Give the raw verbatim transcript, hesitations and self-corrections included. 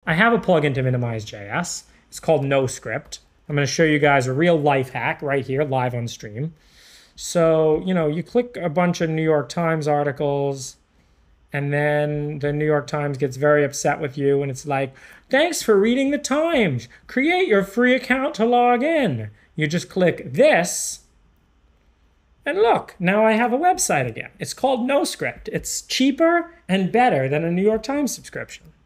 I have a plugin to minimize J S. It's called NoScript. I'm going to show you guys a real life hack right here, live on stream. So, you know, you click a bunch of New York Times articles, and then the New York Times gets very upset with you, and it's like, thanks for reading the Times. Create your free account to log in. You just click this, and look, now I have a website again. It's called NoScript. It's cheaper and better than a New York Times subscription.